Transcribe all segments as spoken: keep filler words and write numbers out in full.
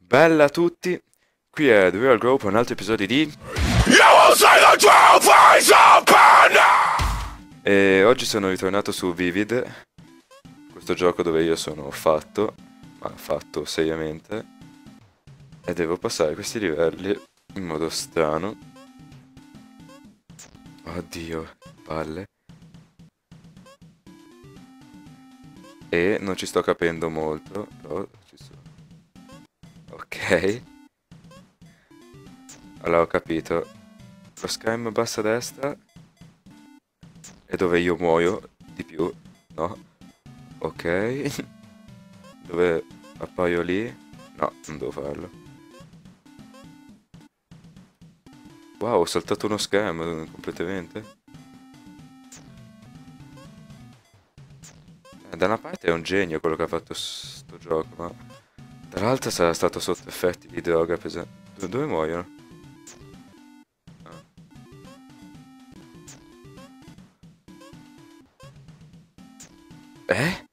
Bella a tutti, qui è The Real Grow per un altro episodio di... E oggi sono ritornato su Vivid, questo gioco dove io sono fatto, ma fatto seriamente, e devo passare questi livelli in modo strano. Oddio, palle. E non ci sto capendo molto, però ci sono. Ok, allora ho capito. Lo schermo in basso a destra è dove io muoio di più, no? Ok. Dove appaio lì? No, non devo farlo. Wow, ho saltato uno schermo eh, completamente. Eh, da una parte è un genio quello che ha fatto sto gioco, ma dall'altra sarà stato sotto effetti di droga pesante. Dove, dove muoiono? Ah. Eh?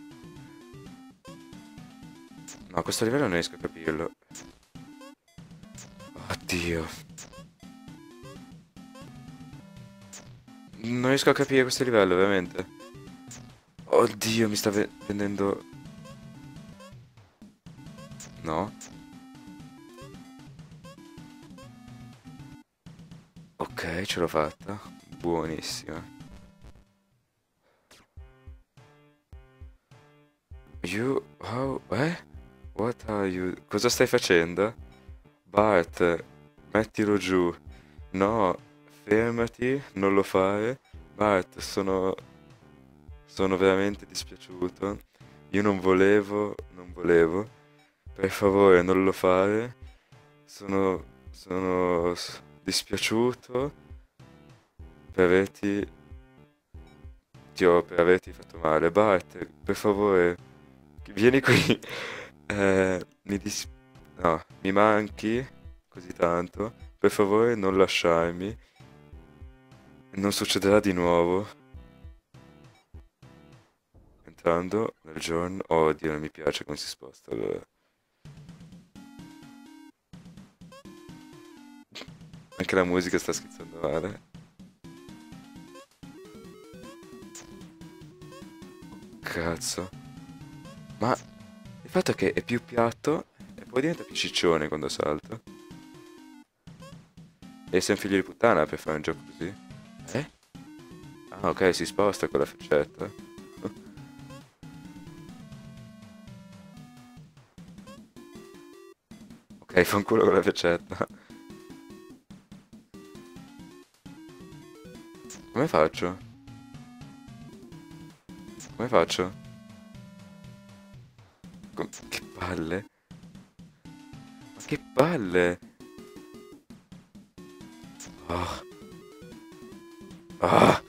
No, questo livello non riesco a capirlo. Oddio. Non riesco a capire questo livello, veramente. Oddio, mi sta ve- vendendo... No? Ok, ce l'ho fatta. Buonissima. You... How... Eh? What are you... Cosa stai facendo? Bart, mettilo giù. No, fermati, non lo fare. Bart, sono... sono veramente dispiaciuto. Io non volevo, non volevo. Per favore, non lo fare. Sono... sono s- dispiaciuto per averti... ti ho- per averti fatto male. Bart, per favore, vieni qui. Eh, mi dis... No, mi manchi così tanto. Per favore non lasciarmi. Non succederà di nuovo. Entrando nel giorno... Oh, oddio, non mi piace come si sposta. Allora. Anche la musica sta schizzando male. Cazzo. Ma il fatto è che è più piatto e poi diventa più ciccione quando salta. E sei un figlio di puttana per fare un gioco così? Eh? Ah, ok, si sposta con la freccetta. Ok, fa un culo con la freccetta. Come faccio? Come faccio? Com- che palle? Ma che palle? Ah, ah,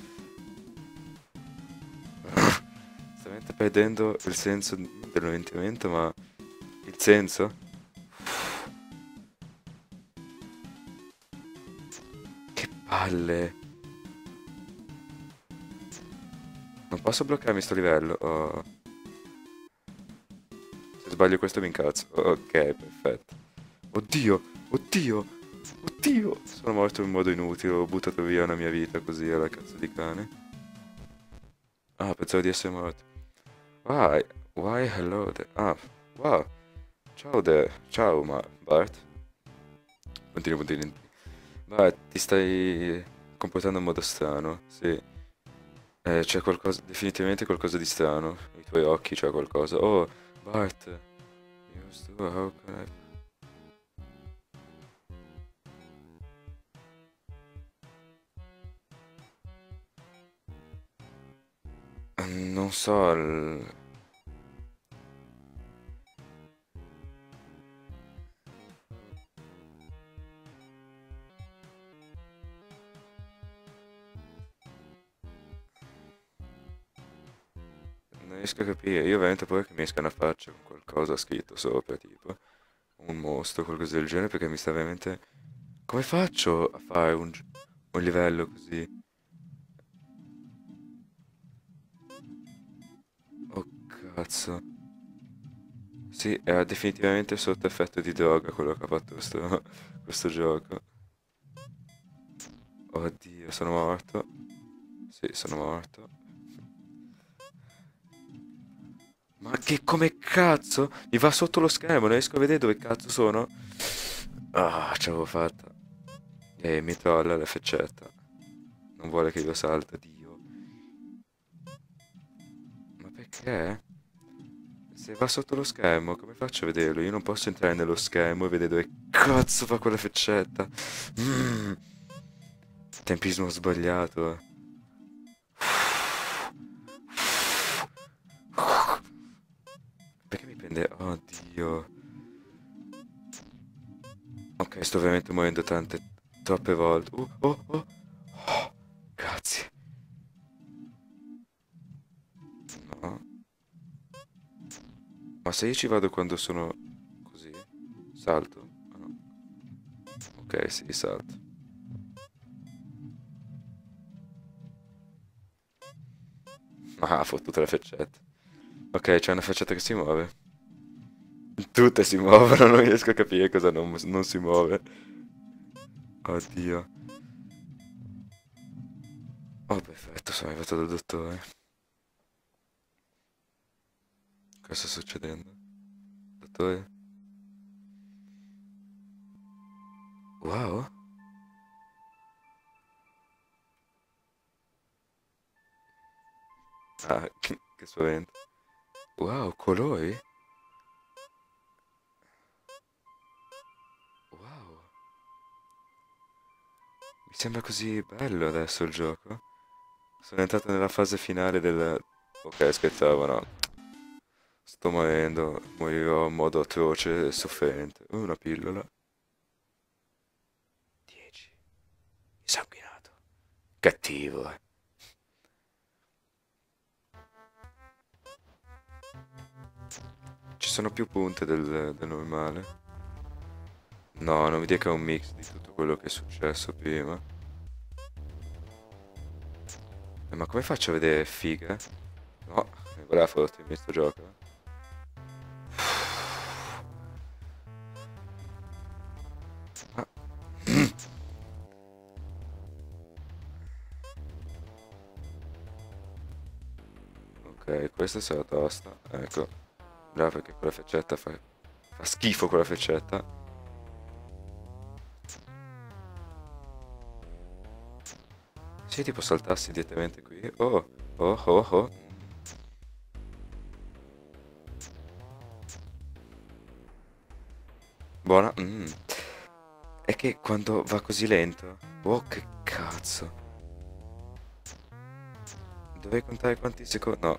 sto veramente perdendo il senso dell'orientamento, ma il senso? Che palle! Non posso bloccarmi sto livello. Oh. Se sbaglio questo mi incazzo. Ok, perfetto. Oddio, oddio, oddio! Sono morto in modo inutile, ho buttato via una mia vita così alla cazzo di cane. Ah, pensavo di essere morto. Why? Why hello there? Ah, wow. Ciao there. Ciao, ma Bart. Continua, continua. Bart, ti stai comportando in modo strano. Sì. Eh, c'è qualcosa, definitivamente qualcosa di strano. I tuoi occhi c'è qualcosa. Oh, Bart. Io sto, how can I... Non so, il- non riesco a capire. Io veramente pure che mi esca una faccia con qualcosa scritto sopra, tipo un mostro, qualcosa del genere, perché mi sta veramente... Come faccio a fare un, gi- un livello così? Oh, cazzo. Sì, era definitivamente sotto effetto di droga quello che ha fatto questo, questo gioco. Oddio, sono morto. Sì, sono morto. Ma che come cazzo? Mi va sotto lo schermo, non riesco a vedere dove cazzo sono. Ah, ce l'avevo fatta. E mi trolla la faccetta. Non vuole che io salta, Dio. Ma perché? Se va sotto lo schermo, come faccio a vederlo? Io non posso entrare nello schermo e vedere dove cazzo fa quella faccetta. Mm. Tempismo sbagliato. Perché mi prende... Oddio. Ok, sto veramente morendo tante, troppe volte. Uh, oh, oh. Oh, grazie. No. Ma se io ci vado quando sono così, salto? Ah, no. Ok, sì, salto. Ah, fottuta la faccetta. Ok, c'è una faccetta che si muove. Tutte si muovono, non riesco a capire cosa non, non si muove. Oddio. Oh, perfetto, sono arrivato dal dottore. Cosa sta succedendo? Dottore? Wow. Ah, che, che spavento. Wow, colori? Wow. Mi sembra così bello adesso il gioco. Sono entrato nella fase finale del... Ok, scherzavo, no. Sto morendo, morirò in modo atroce e sofferente. Uh, una pillola. dieci. Insanguinato. Cattivo, eh. Ci sono più punte del, del normale. No, non mi dica che è un mix di tutto quello che è successo prima. Eh, ma come faccio a vedere figa? No, voleva fottermi sto gioco. eh. Ah. Ok, questa sarà tosta. Ecco. Bravo perché quella faccetta fa, fa schifo quella faccetta. Sì, tipo saltassi direttamente qui. Oh, oh, oh, oh. Buona. Mm. È che quando va così lento. Oh, che cazzo. Dovevi contare quanti secondi. No.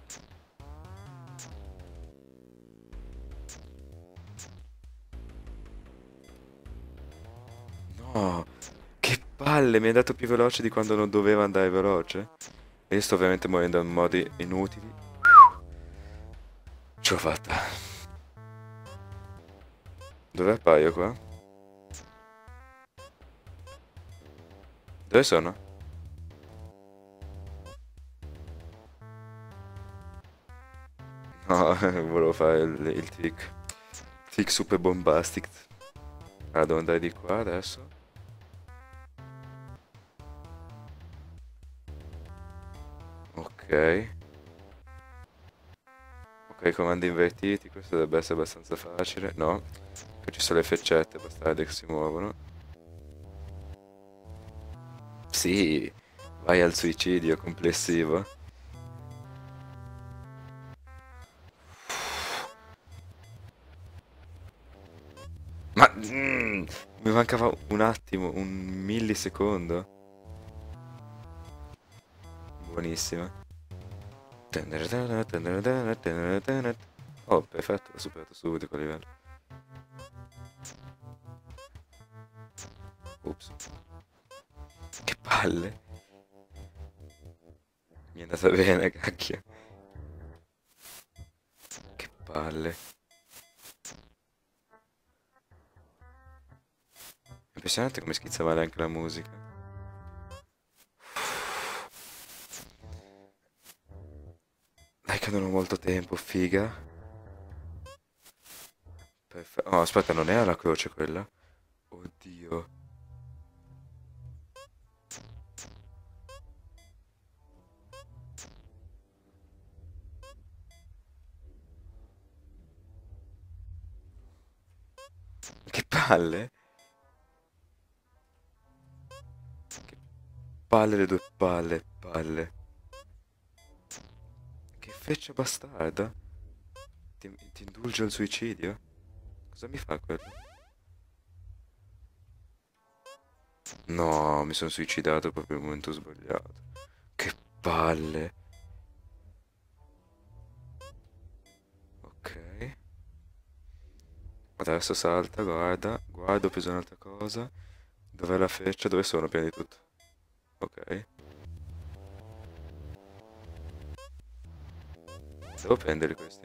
No. Che palle, mi è andato più veloce di quando non doveva andare veloce. E io sto veramente morendo in modi inutili. Ce l'ho fatta. Dove appaio qua? Dove sono? No, volevo fare il, il trick. Trick super bombastic. Ah, devo andare di qua adesso. Ok. Ok, comandi invertiti, questo dovrebbe essere abbastanza facile. No, che ci sono le freccette, basta vedere che si muovono. Sì, vai al suicidio complessivo. Ma mm, mi mancava un attimo, un millisecondo. Buonissima. Oh, perfetto, l'ho superato subito quel livello. Ups, che palle. Mi è andata bene, cacchio. Che palle. È impressionante come schizza male anche la musica. Dai che non ho molto tempo, figa. Perfe- Oh, aspetta, non è alla croce quella? Oddio. Che palle? Che palle le due palle, palle. Che feccia bastarda. Ti, ti indulge al suicidio? Cosa mi fa quello? No, mi sono suicidato proprio nel momento sbagliato. Che palle. Ok. Adesso salta, guarda. Guarda, ho preso un'altra cosa. Dov'è la freccia? Dove sono? Prima di tutto. Ok. Devo prendere questi.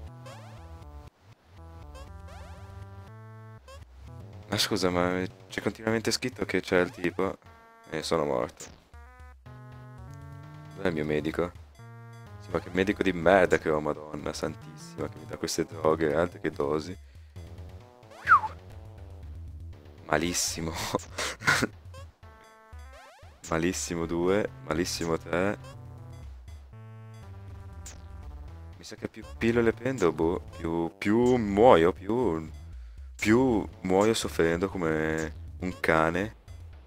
Ma scusa, ma c'è continuamente scritto che c'è il tipo. E sono morto. Dov'è il mio medico? Sì, ma che medico di merda che ho, Madonna santissima, che mi dà queste droghe, altre che dosi. Malissimo. Malissimo due, malissimo tre. Mi sa che più pillole prendo, boh, più, più muoio, più, più muoio soffrendo come un cane.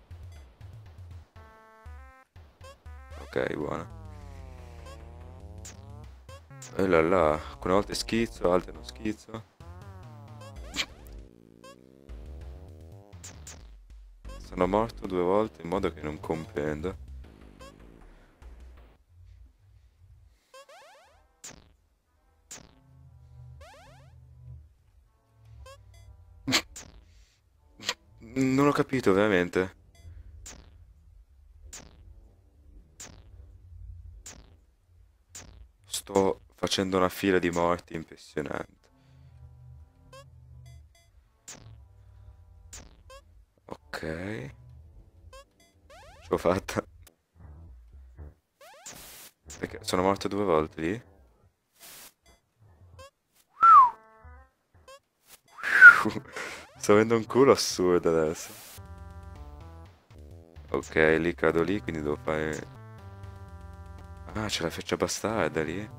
Ok, buona. E là là, alcune volte schizzo, altre non schizzo. Sono morto due volte in modo che non comprendo. Non ho capito veramente. Sto facendo una fila di morti impressionante. Ok, ce l'ho fatta. Perché sono morto due volte lì. Sto avendo un culo assurdo adesso. Ok, lì cado lì, quindi devo fare... Ah, c'è la freccia bastarda lì.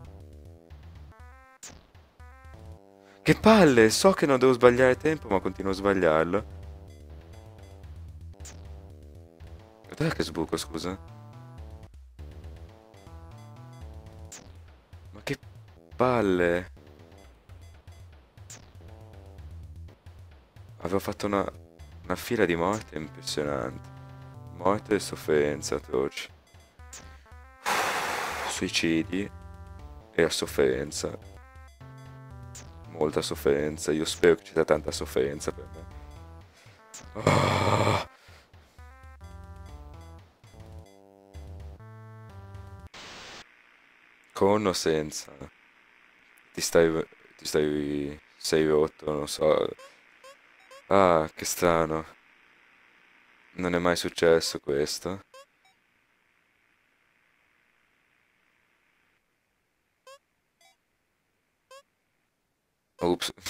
Che palle! So che non devo sbagliare tempo, ma continuo a sbagliarlo. Dov'è che sbuco, scusa? Ma che palle! Avevo fatto una, una fila di morte impressionante. Morte e sofferenza atroci. Suicidi e sofferenza. Molta sofferenza. Io spero che ci sia tanta sofferenza per me. Ah, con o senza? Ti stai... Ti stai... Sei rotto, non so. Ah, che strano. Non è mai successo questo. Ops.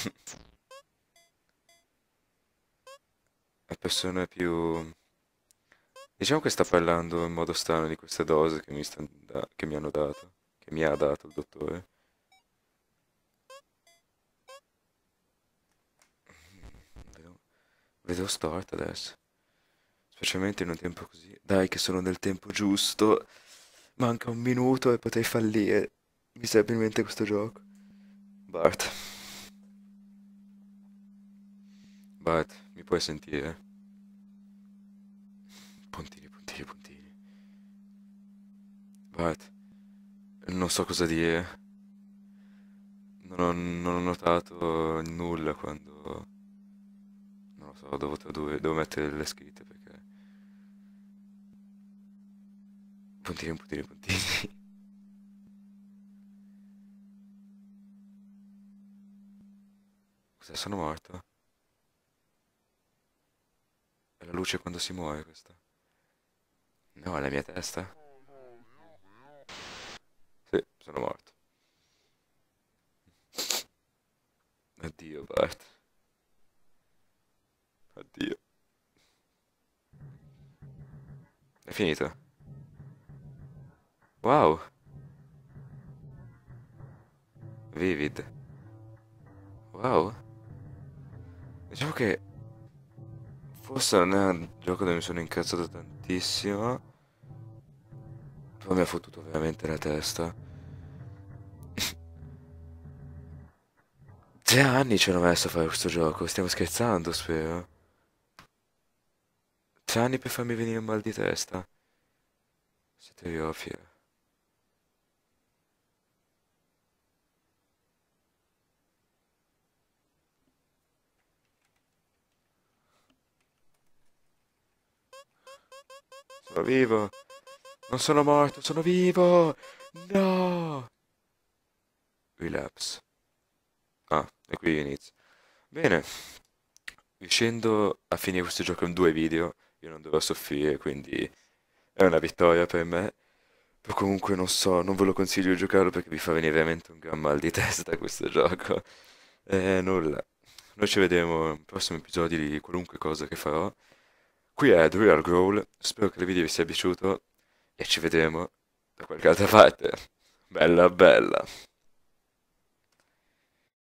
La persona più... Diciamo che sta parlando in modo strano di queste dose che mi, stan da- che mi hanno dato. Che mi ha dato il dottore. Vedo, vedo storto adesso. Specialmente in un tempo così. Dai, che sono nel tempo giusto. Manca un minuto e potrei fallire miserabilmente questo gioco. Bart. Bart, mi puoi sentire? Puntini, puntini, puntini. Bart, non so cosa dire. Non ho, non ho notato nulla quando... Non lo so, ho dovuto dove, devo mettere le scritte perché... Puntini, puntini, puntini. Cos'è, sono morto? È la luce quando si muore questa? No, è la mia testa? Sì, sono morto. Addio, Bart. Oddio. È finito? Wow, Vivid. Wow. Diciamo che forse non è un gioco dove mi sono incazzato tantissimo. Poi mi ha fottuto veramente la testa. Tre anni ci hanno messo a fare questo gioco, stiamo scherzando, spero. Tre anni per farmi venire un mal di testa. Siete ovvi. Sono vivo. Non sono morto, sono vivo. No. Relapse. Ah, e qui inizio. Bene, riuscendo a finire questo gioco in due video, io non dovrò soffrire, quindi è una vittoria per me. Però comunque non so, non ve lo consiglio di giocarlo perché vi fa venire veramente un gran mal di testa questo gioco. E nulla. Noi ci vedremo nei prossimi episodi di qualunque cosa che farò. Qui è The Real Growl, spero che il video vi sia piaciuto e ci vedremo da qualche altra parte. Bella bella.